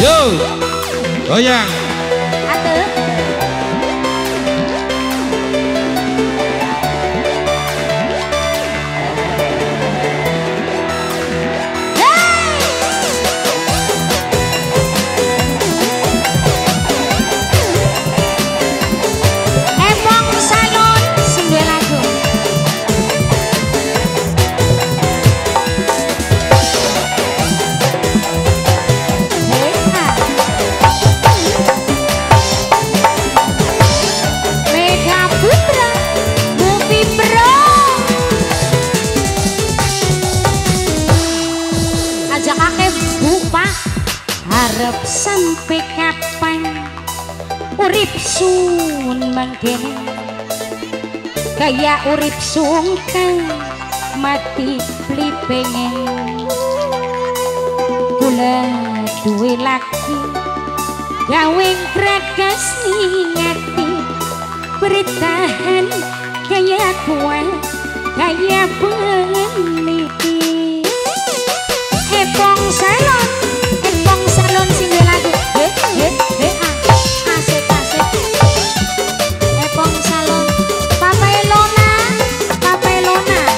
Yo, goyang. Atuh. Harap sampai kapan urip sun mangkene kaya urip sungkan mati beli pengen kula duwe laki gawe bragas ngingati bertahan kaya kuat kaya peneliti Epong salon single lagu asik Epong salon Papa Elona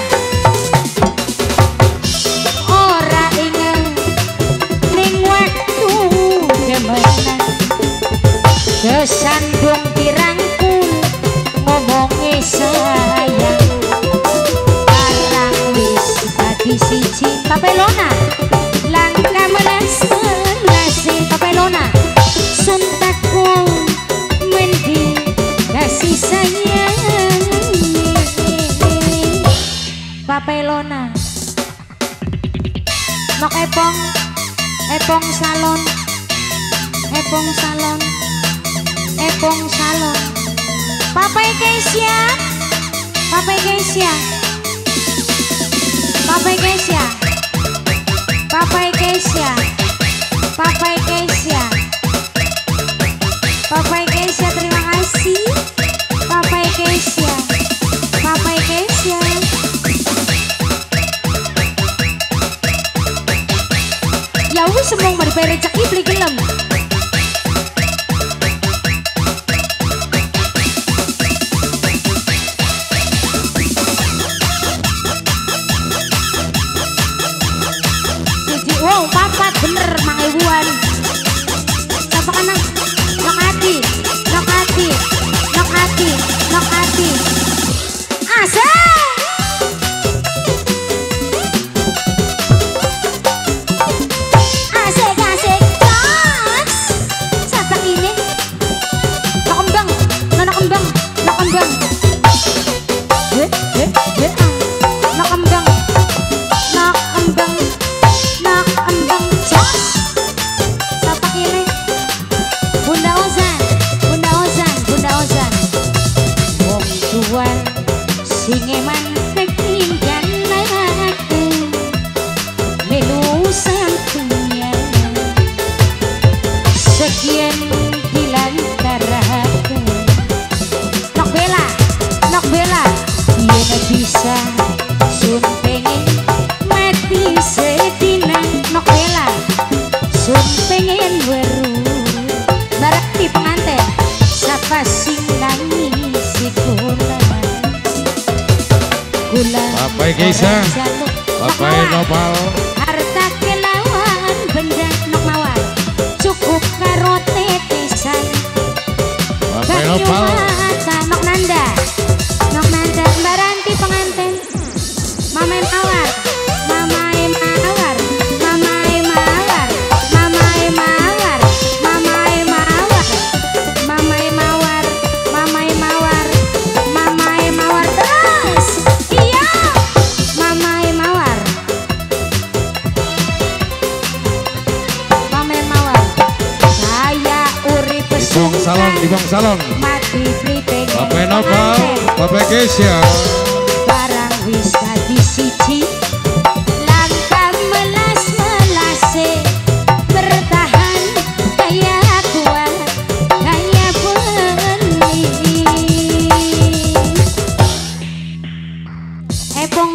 ora inget ning waktu demenan kesandung dirangkul ngomongi sayang barang wis dadi siji Papa Elona langkah melasi Papa Elona suntakku mendi kasih sayang Papa Elona nok Epong salon Papa Kesia terima kasih Papa Kesia ya wis semong mari rezeki beli gelem wow papat bener mangebuan siapa kena nok hati asik gas siapa ini nok kembang nok kembang jos siapa ini Bunda Ozan wong tuan sing eman ketinggan aku melu santunya sekian dilantarakan nok bela iya bisa sun pengen mati sedina nok bela sun pengen weru berarti pengantin siapa sing nangis si gula Bapak Kesia, Bapak Nopal harta kelawan benda nok mawar cukup karo tetesan Bapak Nopal nok nanda Mbak Ranti pengantin Mamae mawar terus iya Mamae mawar saya urip Ibong salon mati pripeng Bapak Nopal Bapak Kesia barang wis dadi siji langkah melase bertahan kaya kuat kaya beli Epong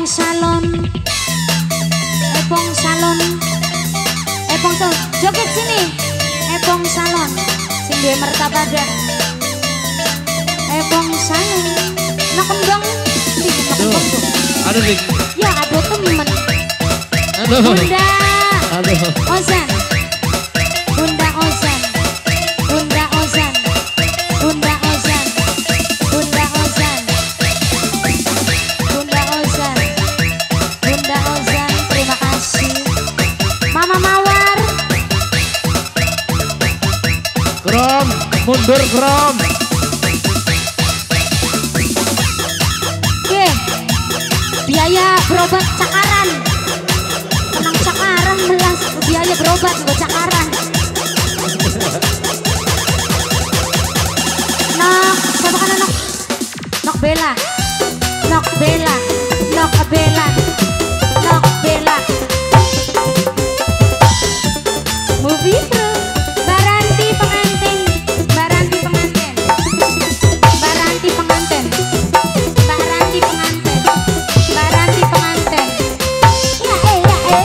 salon Epong tuh joget sini Ebong Salon sing duwe martabada. Ebong Salon nak kembang Aduh dik. ya aduh temen Aduh. Bunda Aduh. Ozan Bunda Ozan Bunda Ozan Bunda Ozan Bunda Ozan Bunda Ozan Bunda Ozan terima kasih Mama Mawar Krom, mundur Krom. Oke biaya berobat cakaran tenang cakaran melas biaya berobat buat cakaran nok siapa kan nok nok Bella nok Bella nok Bella nok Bella movie pro Baranti pengantin Baranti pengantin Baranti pengantin Baranti pengantin Baranti pengantin ya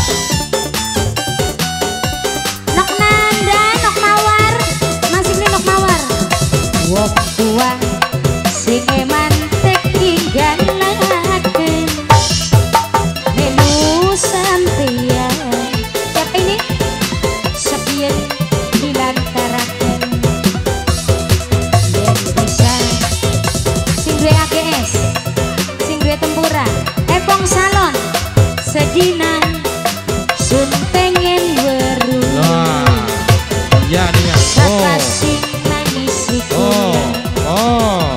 nok Nanda nok Mawar masih beli nok Mawar wong tua sing mantek tinggalaken melu sampeyan siapa ini sepien dilantaraken yen bisa sing duwe AGS sing duwe tempura Ebong Salon sedinan sun pengen weru Wah. Ya nih ya. sakasih nangisi Oh. Oh.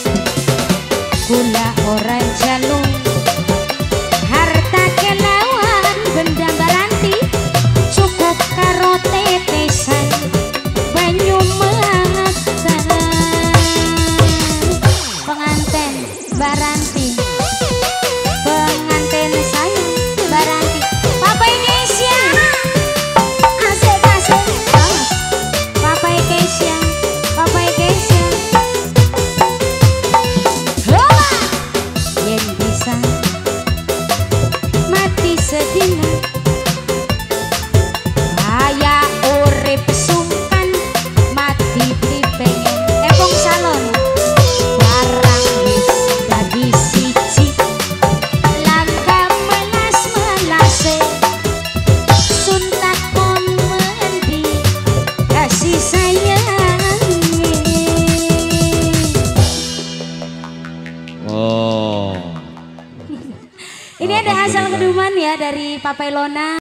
kula ora jalung harta kelawan benda baranti cukup karo tetesan banyu mata penganten baranti penganten saya baranti Papa Indonesia asik asik Papa Indonesia Papa Indonesia Hola yen bisa mati sedina kaya urip sungkan mati pengen Ebong Salon barang wis dadi siji langka melas-melase suntak kon mendi kasih sayangi. Oh. Ini ada asal keduman ya dari Papa Ilona.